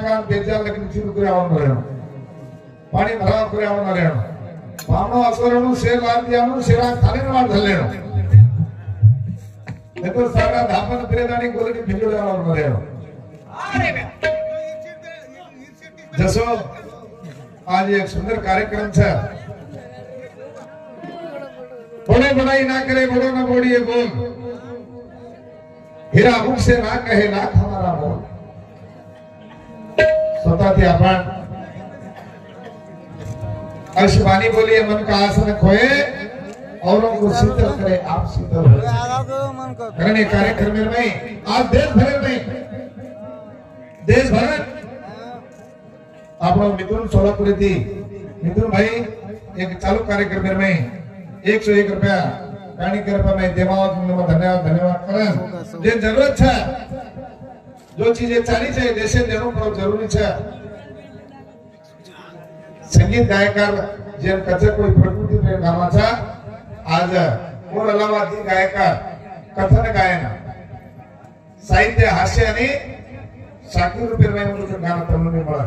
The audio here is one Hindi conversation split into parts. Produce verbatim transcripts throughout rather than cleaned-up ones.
का बेजा लगन चुरू करे आवण रहेणो पानी भराव करे आवण रहेणो बामणो असुरनो शेर लाद दियानो शेरा थाने मार धलेणो देखो सारा धापन प्रेदानी गोलडी भिजोडे आवण रहेणो अरे जसो आज एक सुंदर कार्यक्रम छे बड़े बड़ाई ना करे बड़ो ना बोलिए बोल हीरा मुख से ना कहे लाख हमारा बोल स्वतः थी अपन अशवानी बोलिए मन का आसन खोए औरों को शीतल करे आप शीतल हो करने कार्यक्रम में आज देश भर में देश भर आप लोग मिथुन सोलापुरी थी मिथुन भाई एक चालू कार्यक्रम में एक सौ एक रुपया काणी कृपा में देवावत में धन्यवाद धन्यवाद करें जे जरूरत है जो चीजें चाली चाहिए देशे देनो पर जरूरी है संगीत गायकार जे कचे कोई प्रकृति में नामाचा आज और अलावा ती गायकार कथन गायन साहित्य हास्य आणि शाकीर रुपये में उनके गाना तमने बड़ा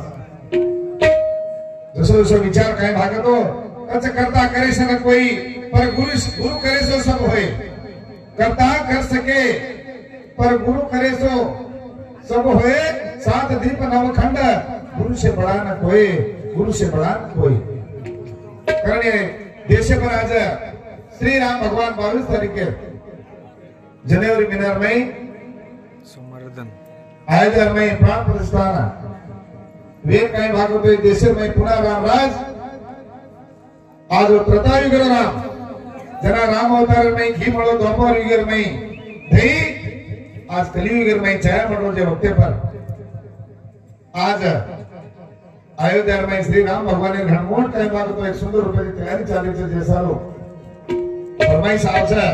जसो जसो विचार काय भागतो कच करता करे से न कोई पर गुरु गुरु करे सो सब होए करता कर सके पर गुरु करे सो सब होए सात दीप नवखंड गुरु से बड़ा न कोई गुरु से बड़ा न कोई करने देश पर आज श्री राम भगवान बावीस तारीख जनवरी महीना में समर्दन आयोजन में प्राण प्रतिष्ठान वे कई भागों में देश में पुनः राम राज आज प्रतायुग राम जना राम अवतार में घी मळो द्वापर युग में धई आज कलियुग में छाया मळो जे वक्ते पर आज अयोध्या में श्री राम भगवान ने घनमोट कई बात तो एक सुंदर रूप की तैयारी चाली छे जैसा लो फरमाइश साहब से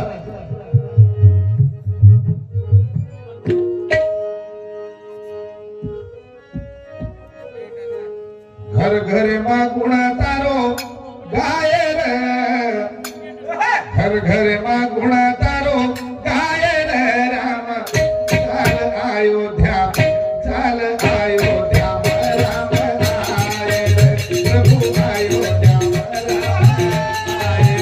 घर घर में गुण तारो गाये रे घर घर में गुण तारो गाये रे राम चाल अयोध्या चाल अयोध्या राम आए रे प्रभु अयोध्या राम आए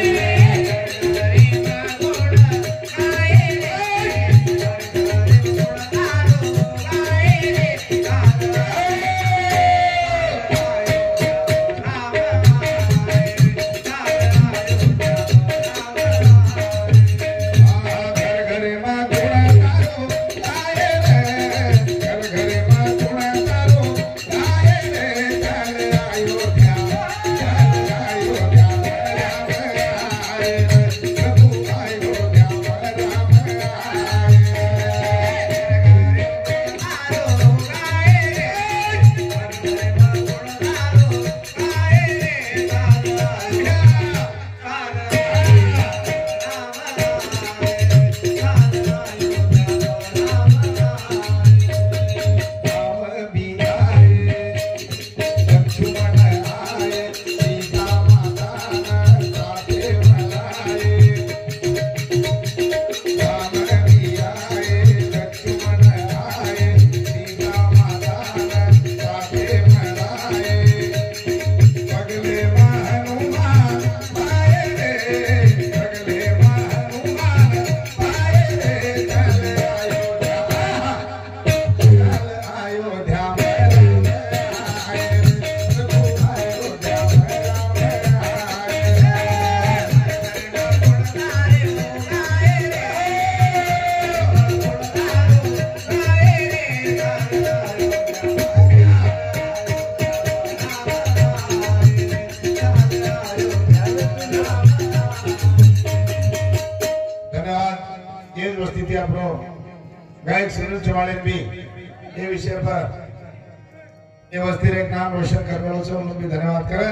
गायक सुनील चौहान भी ये विषय पर ये वस्ती रे नाम रोशन करने वालों से उनको भी धन्यवाद करें।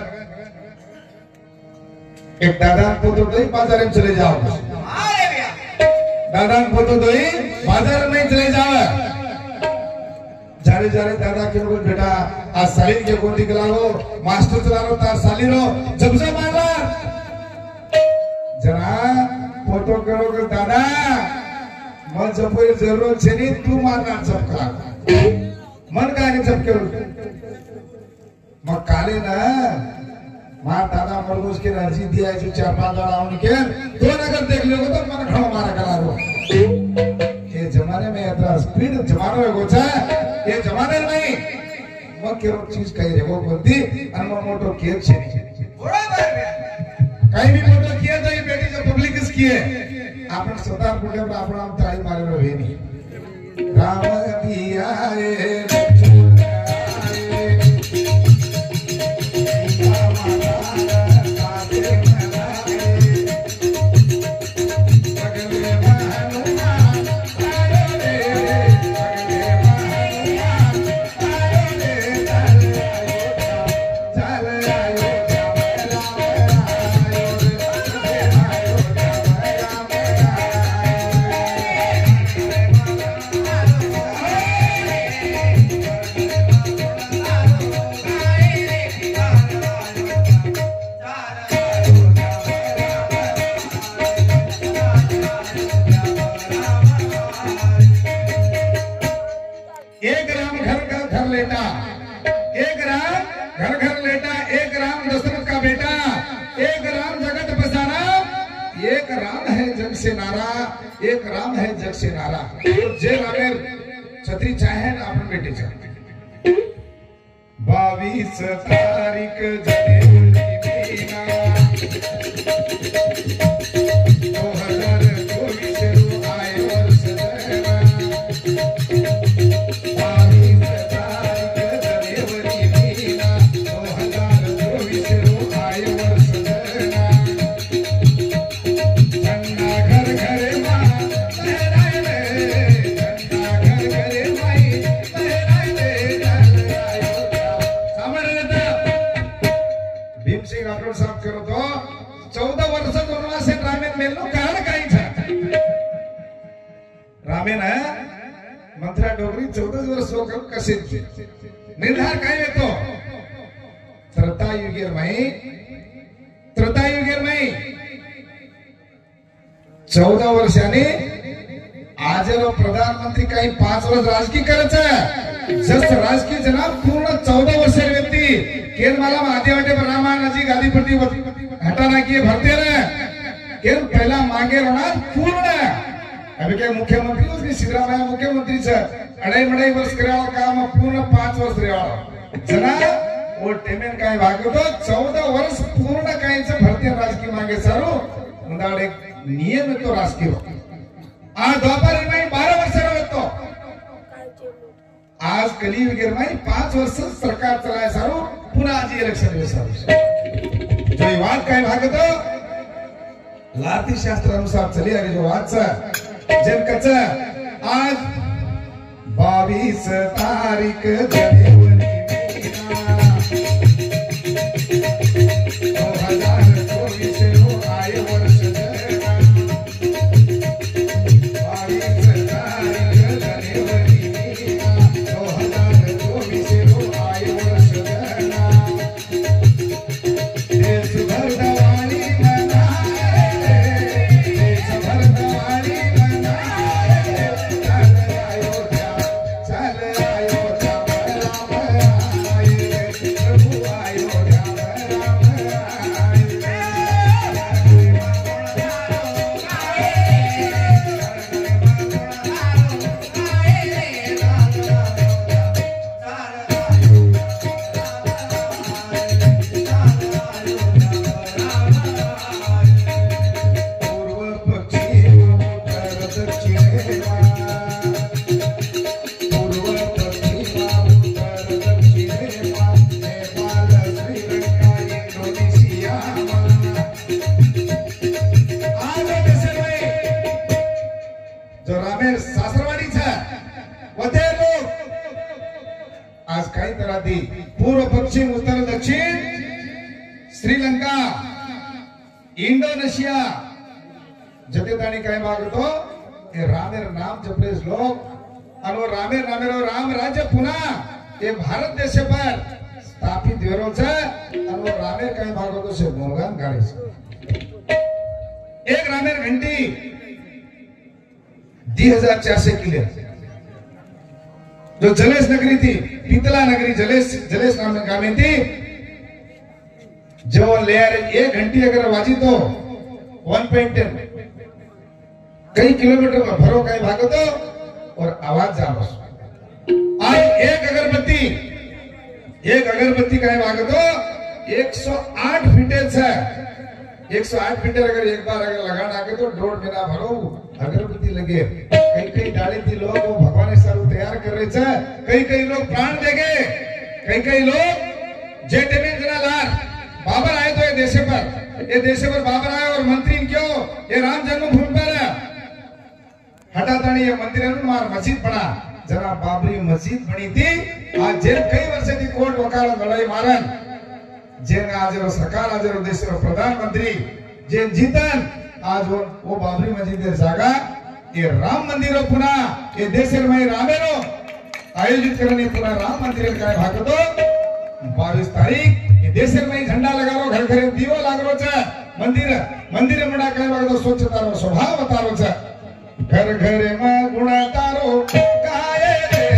एक दादा पुत्र तो ही बाजार में चले जाओ, दादा पुत्र तो ही बाजार में चले जाओ। जारे जारे दादा के लोग बेटा आज सालिन के गोदी गलाओ मास्टर चला लो तार साली रो जब से मारा जना फोटो करोगे दादा मन जब जरूरत है नहीं तू मारना सबका मन का जप करू मग काले ना मार दादा मरगोज के अर्जी दिया है जो चार पांच दादा उनके दो अगर देख लोगे तो मन खड़ा मारा करा दो ये जमाने में इतना स्पीड जमाने में गोचा ये जमाने में नहीं मग केरो चीज कही रे वो बोलती अनमा मोटो केर छे थोड़ा बार कहीं भी मोटो किया तो ये बेटी जो पब्लिक किस किए आपन स्वतः पुणे पर आपन हम ताई मारे में वे नहीं राम दिया रे एक राम है जग से नारा जे रामेर छत्री चाहे ना अपन बेटे चाहे बावीस तारीख दो हजार चौबीस आए वर्ष बावीस तारीख जनवरी महीना दो हजार चौबीस आए वर्ष चौदह वर्ष वनवास रामेन मेलनो कारण काही था रामेन मंत्रा डोगरी चौदह वर्ष होकर कसे निर्धार काय येतो त्रेतायुगीर माई त्रेतायुगीर माई चौदह वर्षाने आजलो प्रधानमंत्री काही पाच वर्ष राजकीय करायचं जस्ट राजकीय जनाब पूर्ण चौदह वर्ष व्यक्ती केन माला आधे वाटे पर रामायण जी गादी प्रति हटाना किए भरते रहे केन पहला मांगे रोना पूर्ण अभी क्या मुख्यमंत्री उसकी सिद्धरामैया मुख्यमंत्री से अढ़ाई मढ़ाई वर्ष कराओ काम पूर्ण पांच वर्ष रहो जना वो टेमेन काय भागो तो चौदह वर्ष पूर्ण काय से भरतीय राजकीय मांगे सारो उन्दाड़ एक नियम तो राजकीय आज द्वापर में बारह वर्ष रहतो आज कलियुग में पांच वर्ष सरकार चलाए सारो पुनः आज इलेक्शन में सारो जो वाद काय भागत लाती शास्त्र अनुसार चली आ रही जो वाद सा जन कच आज बावीस तारीख जनवरी दो हजार चौबीस आए वर्ष बावीस तारीख जनवरी दो हजार चौबीस आए वर्ष देश भर दवाली मनाए देश भर दवाली मनाए चल अयोध्या चल अयोध्या राम आए प्रभु अयोध्या राम पूर्व पश्चिम उत्तर दक्षिण श्रीलंका इंडोनेशिया जतेतानी काय मागतो हे रामेर नाम जपले लोग और रामेर रामेर राम राज्य पुन्हा ये भारत देश पर स्थापित वेरो छे और रामेर काय मागतो से गुणगान गाळे छे एक रामेर घंटी दी हजार चार से किले जो जलेश नगरी थी पीतला नगरी जलेश जलेश नाम गामी थी। जो लेयर एक घंटी अगर वाजी तो वन पॉइंट टेन कई किलोमीटर में भरो कहीं भागो तो और आवाज जानो। आज एक अगरबत्ती एक अगरबत्ती कहीं भागो तो एक सौ आठ फीटेज है। एक सौ आठ फीटर अगर एक बार अगर लगा डाके तो डोड़ बिना भरो अगरबत्ती लगे। कई कई डाली थी लोग वो भगवान सारू तैयार कर रहे थे। कई कई लोग प्राण देगे, कई कई लोग जेट में जनाधार बाबर आए तो ये देश पर ये देश पर बाबर आए और मंत्री क्यों ये राम जन्मभूमि पर हटातानी ये मंदिर है मार मस्जिद बना जना बाबरी मस्जिद बनी थी। आज जेल कई वर्ष थी कोर्ट वकालत लड़ाई मारन जेन आज सरकार आज देश प्रधानमंत्री जेन जीतन आज वो, वो बाबरी मस्जिद जागा ये राम मंदिर पुनः ये देश में रामेरो आयोजित करने पुनः राम मंदिर का भाग तो बाईस तारीख ये देश में झंडा लगा रो घर घर दीवो लाग रो छ मंदिर मंदिर में कई भाग तो स्वच्छता रो स्वभाव बतारो छ घर घर में गुण तारो गाए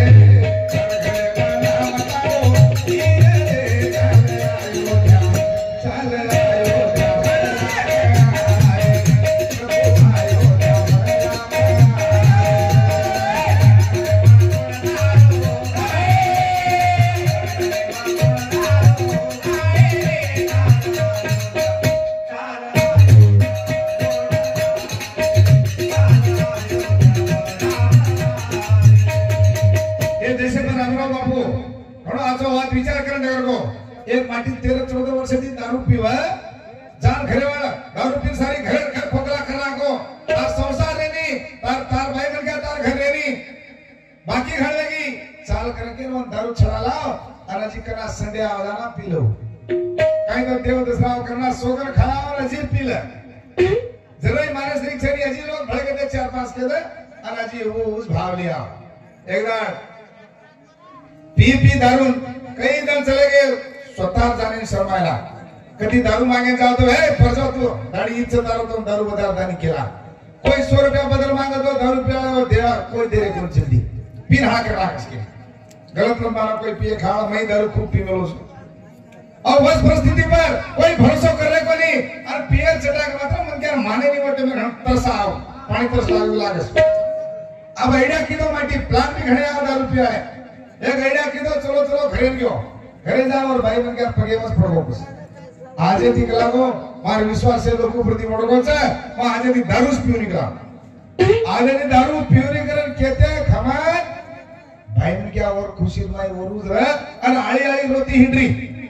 एक माटी तेरह चौदह वर्ष थी दारू पीवा जान घरे वाला दारू पी सारी घर घर खोखला करा को तार संसार लेनी तार तार भाई मिल गया तार घर लेनी बाकी घर लगी चाल करके वो दारू छड़ा लाओ अनाजी करना संडे आवदाना पी लो कहीं तो देव दसराव करना सोगर खाना और अजीब पी ले जरा ही मारे श्री छड़ी अजीब लोग भड़के दे चार पांच के दे अनाजी वो उस भाव लिया एक बार पी पी दारू कई दिन चले गए स्वतः जाने शर्मायला कधी दारू मागे जाओ तो है फरजो तू दाढ़ी इज्जत दारू तो दारू बदल दानी केला कोई सौ रुपया बदल मांगा तो दारू रुपया वो देवा कोई देरे कौन जल्दी पिन हाँ कर रहा इसके गलत लंबाना कोई पिए खाओ मैं दारू खूब पी मिलो और बस परिस्थिति पर कोई भरोसा कर रहे को नहीं और पियर चटा के मात्र मन क्या माने नहीं वटे में तरसा आओ पानी तरस लाग लागे अब आइडिया की दो माटी प्लान भी घड़े आओ दारू पिया है एक आइडिया की दो चलो चलो घरे गयो घरे जाओ और भाई बन के पगे मत पड़ो बस आजे थी कलाको मार विश्वास से लोगों प्रति मोड़को छे मैं आजे थी दारू पीऊ निकला आजे थी दारू पीऊ निकलन कहते खमान भाई बन क्या और खुशी में और उधर और आली आली रोती हिंडरी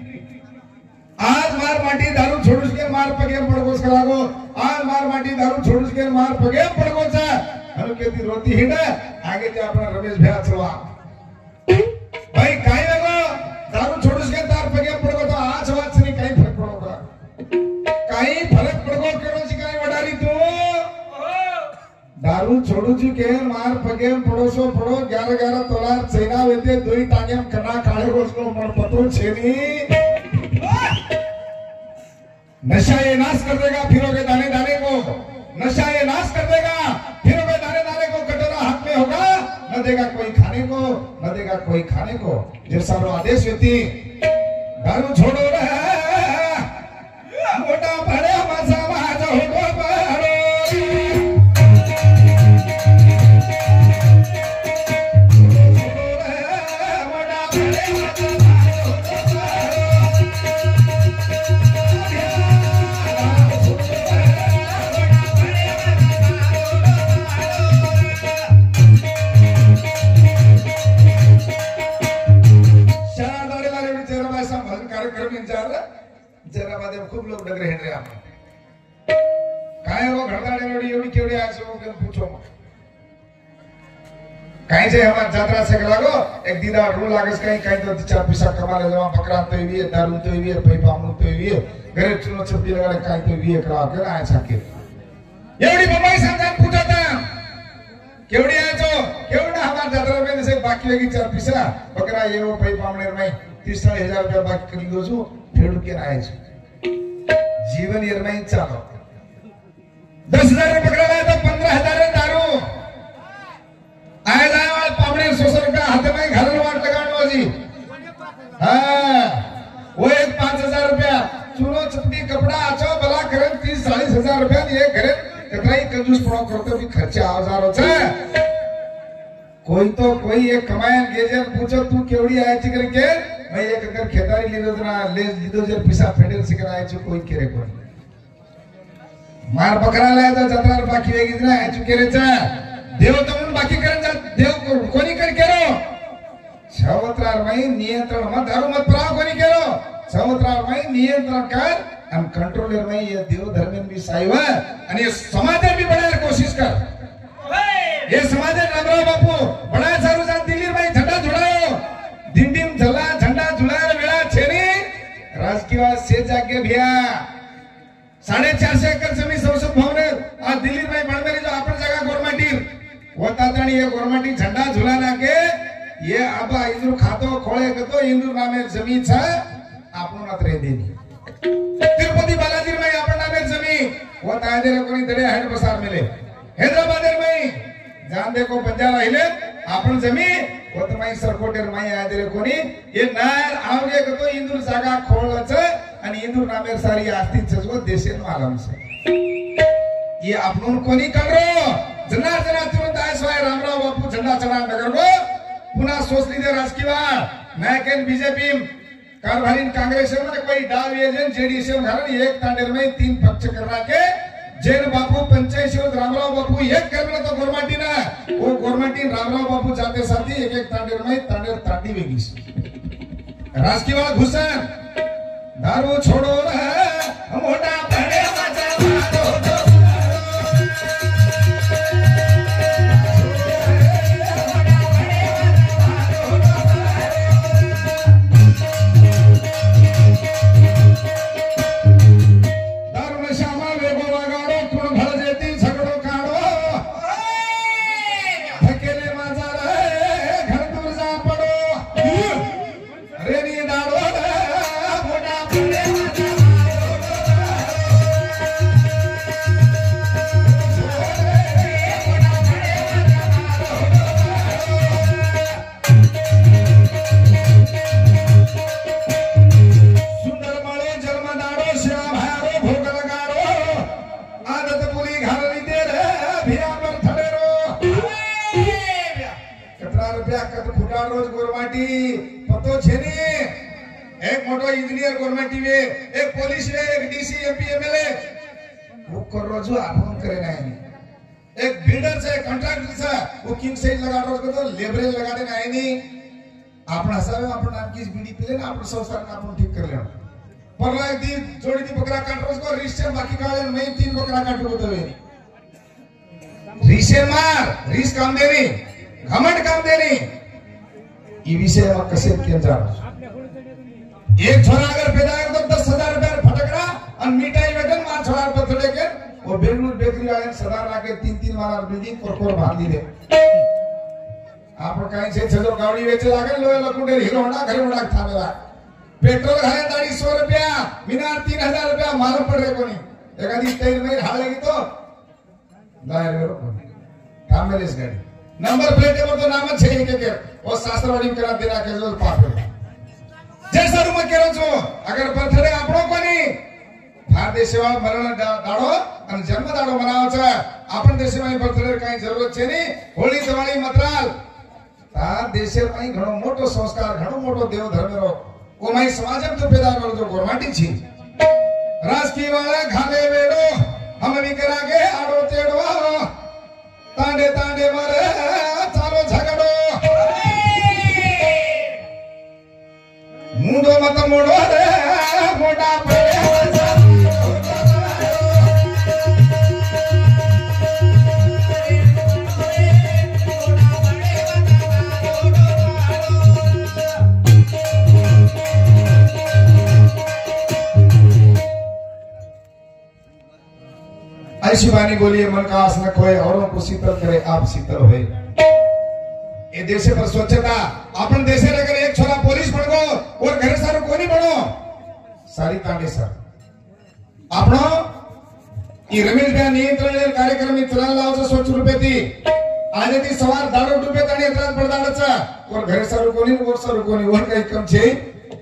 आज मार माटी दारू छोड़ के मार पगे पड़को कलाको आज मार माटी दारू छोड़ के मार पगे पड़को छे हनु कहती रोती हिंडे आगे ते अपना रमेश भैया चलवा भाई काई लगो दारू छोड़ के तार पगे पड़को तो आज बात से नहीं कहीं फर्क पड़ोगा कहीं फर्क पड़को केड़ो जी कहीं वडारी तू दारू छोड़ू जी के मार पगे पड़ोसो पड़ो ग्यारह ग्यारह तोला सेना वेते दुई टांगे कना काळे उसको मन पतो छेनी नशा ये नाश कर देगा फिरोगे दाने दाने को नशा ये नाश कर देगा फिरोगे दाने दाने को कटोरा हाथ में होगा न देगा कोई खाने को न देगा कोई खाने को जो सारो आदेश व्यक्ति दारू छोड़ो रे मोटा भरे मजा माजो हो बड़ो खूब लोग डग रहे हैं काय वो घरदाड़े वाली एवढी केवढी आज वो के पूछो काय जे हमार यात्रा से लागो एक दीदा रू लागस कहीं कहीं तो चार पैसा कमा ले जमा बकरा तो भी दारू तो भी पै पामू तो भी घरे चुनो छपी लगा काय तो भी करा के आए छके एवढी बम्बई समझा पूछो था केवढी आहे जो केवढा हमार यात्रा में जैसे बाकी लगी चार पैसा बकरा ये वो पै पामने में तीस हजार रुपया बाकी कर दो जो फेड़ के आए जीवन निर्णय चालो दस हजार पकड़ा गया तो पंद्रह हजार दारू आए जाए पापड़े सौ सौ रुपया हाथ में घर वाट लगाने जी हाँ वो एक पांच हजार रुपया चूनो चटनी कपड़ा आचो भला करें तीस चालीस हजार रुपया ये करें कितना ही कंजूस पड़ो करते भी खर्चे हजारों से कोई तो कोई एक कमायन गेजर पूछो तू केवड़ी आया ची करके मैं एक अगर खेतारी लीधो जना ले लीधो जर पिसा फेडर से कराया ची कोई करे कोई मार बकरा लाया तो जत्रार बाकी वेगी जना आया ची करे चा देव तुम बाकी करें जा देव कोनी कर केरो छवत्रार में नियंत्रण मत दारू मत प्राव कोनी केरो छवत्रार में नियंत्रण कर हम कंट्रोलर में ये देव धर्मेन भी साइवा आणि ये समाजन भी बनायला कोशिश कर ये समाजन रामराव बापू बड़ा सारू जान दिल्ली में झंडा झुलायो दिंडीम झला झंडा झुलायर वेळा छेनी राजकीय से जागे भिया साढ़े चार सौ एकड़ जमीन संसद भवन आ दिल्ली में बनमेली जो अपन जगह गवर्नमेंट वो तातणी ये गवर्नमेंट झंडा झुलाना के ये अब इंदूर खातो खोले गतो इंदूर नामे जमीन छ आपण नात रे देनी तिरुपति बालाजी में आपण नामे जमीन वो तायदे कोनी दरे हेड बसार मिले हैदराबाद में जान देखो बंजारा हिले आपण जमीन वो तो माई सरकोटेर माई आयदे कोनी ये नार आवगे गतो इंदूर जागा खोलच आणि इंदूर नामे सारी आस्ती छजो देशेन मालम से ये आपण कोनी करो जना जना तुरंत आयसवाय रामराव बापू झंडा चढ़ा नगर को पुन्हा सोचली दे राजकीय नायकन बीजेपी कारभारी कांग्रेस में कोई डाव एजेंट जेडीएस में घरण एक तांडेर में तीन पक्ष करना के जैन बापू पंचायत रामराव बापू एक करना तो गोरमाटी ना वो गोरमाटी रामराव बापू जाते साथी एक एक तांडेर में तांडेर तांडी वेगी राजकीय घुसन दारू छोड़ो हम होटा बड़े मचा रोज गोरमाटी पतो छेनी एक मोटो इंजीनियर गोरमाटी वे एक पुलिस वे एक डीसी एमपी एमएलए वो कर रोज आपण करे नाही एक बिल्डर से कॉन्ट्रैक्टर से वो किंग सेल लगा रोज को तो लेबर लगा दे नाही नी आपण असावे आपण नामकीच बीडी पिले ना आपण संसार ना आपण ठीक कर ले परला एक दी जोड़ी दी बकरा काट रोज को रिश्ते बाकी काले मैं तीन बकरा काटू तो वे रिश्ते मार रिस काम देनी घमंड काम देनी ये विषय में कसे किया जा एक छोरा अगर पैदा कर तो दस हजार रुपया फटकड़ा और मिठाई वेतन मार छोरा बर्थडे के वो बेंगलुरु बेकरी वाले सदा लाके तीन तीन वाला बिल्डिंग कोरकोर बांध दी दे आप कहीं से छजो गाड़ी बेचे लागे लोहे लकुंडे हीरो होंडा घरे होंडा थामेला पेट्रोल घाले दाड़ी सौ रुपया मीनार तीन हजार रुपया मालूम पड़ रहे कोनी एक आदि तेल में हालेगी तो लाए रे थामेले इस गाड़ी नंबर प्लेट पर तो नाम छे के के वो शास्त्रवादी करा देना के जो पाप है जैसा रूम के रहो अगर बर्थडे आपणो कोनी भारतीय सेवा मरण दाड़ो અને જન્મ દાડો મનાવો છે આપણ દેશમાં બર્થડે કાઈ જરૂરત છે ની હોળી દિવાળી મતરાલ આ દેશમાં ઘણો મોટો સંસ્કાર ઘણો મોટો દેવ ધર્મેરો ઓ માઈ સમાજમ તો પેદા કરો જો ગોરમાટી છે રાજકી વાળા ખાલે વેડો हम भी करागे आड़ो तेड़ो तांडे तांडे मरे चालो झगड़ो मुंडो मत मोड़ो रे मोटा पे ऐसी वाणी बोलिए मन का आस न खोए औरों को शीतल करे आप शीतल हुए ये देश पर स्वच्छता अपन देश अगर एक छोरा पुलिस बन गो और घरे सारो कोनी बनो सारी तांडे सर आपनो ये रमेश भाई नियंत्रण कार्यक्रम में चला लावचं स्वच्छ रुपये थी आज ती सवार दारू रुपये ताणी त्रास पडदाडचा और घरे सारो कोनी और सारो कोनी वर काही कम छे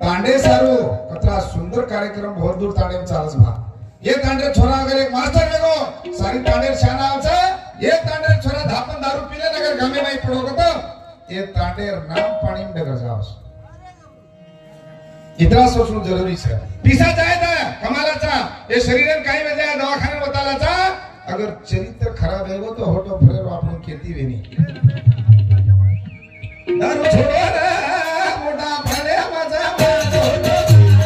तांडे सारू कतरा सुंदर कार्यक्रम बहुत दूर तांडे में चालस भा ये तांडे छोरा अगर एक मास्टर देखो सारी तांडे शाना आवचा ये तांडे छोरा धापन दारू पीले अगर गमे नहीं पड़ोगे तो ये तांडे नाम पानी में डगर जाओ इतना सोचना जरूरी है पीसा जाए था कमालाचा ये शरीर काही में जाए दवाखाने बतालाचा अगर चरित्र खराब है वो तो होटो फरेरो आपण खेती वेनी दारू छोड़ो रे मोटा फले मजा मारो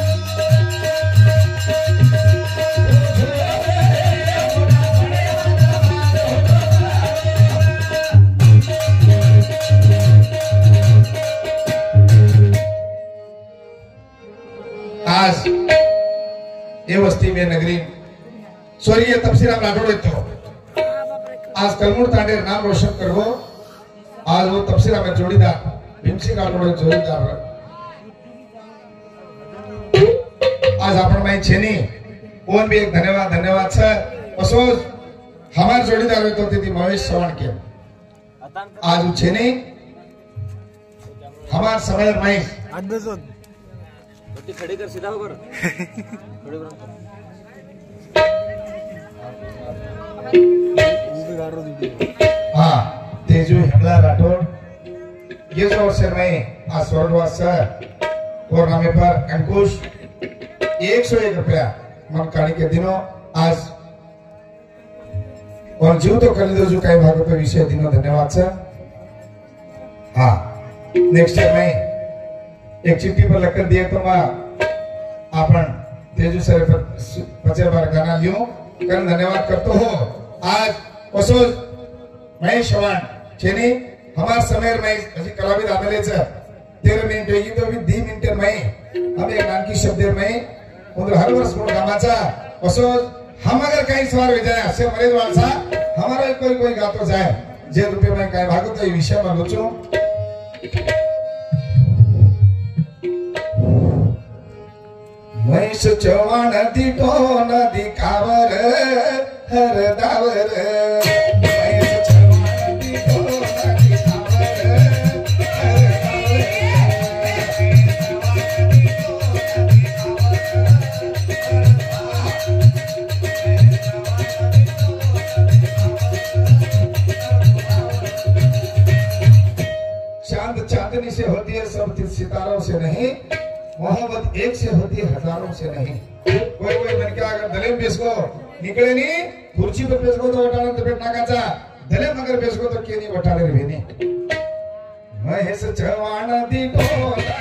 आज ये वस्ती में नगरी स्वर्गीय तपसीराम राठौड़ तो आज कलमुड़ तांडे नाम रोशन करवो आज वो तपसीराम में जोड़ीदार भीमसिंह राठौड़ जोड़ीदार आज आपण माई छेनी ओन भी एक धन्यवाद धन्यवाद छ असोज हमार जोड़ीदार तो तिथि महेश चव्हाण के आज वो छेनी हमार समय माई खड़ी कर सीधा होकर खड़ी कर हाँ तेजू हिमला राठौड़ ये जो अवसर में आज स्वर्गवास और नामे पर अंकुश एक सौ एक रुपया मन काणी के दिनों आज और जीव तो कर दो जो कई भागों पे विषय दिनों धन्यवाद सर हाँ नेक्स्ट ईयर में एक चिट्ठी पर लिखकर दिए तो मैं आपन तेजू सर पर पचे बार गाना लियो कर धन्यवाद करते हो आज असोज महेश चव्हाण छेनी हमार समय में अजी कलाविद आमेले छ तेरह मिनिट होगी तो भी दी मिनिट में हम एक नानकी शब्द में उधर हर वर्ष गुण गामाचा असोज हम अगर कहीं सवार हो जाए से मरेज वाला हमारा कोई कोई गातो जाए जे रुपये में कहीं भागो तो ये विषय में लोचो महेश चव्हाण दिटो नदी कावर हर दावर महेश चव्हाण दिटो नदी कावर हर चांद चांदनी से होती है सब सितारों से नहीं मोहब्बत एक से होती है हजारों से नहीं कोई कोई मन क्या अगर दले में बेसको निकले नहीं कुर्सी पर बेसको तो उठाने तो बैठना काचा दले मगर बेसको तो क्यों नहीं उठा ले भेनी महेश चव्हाण दी तो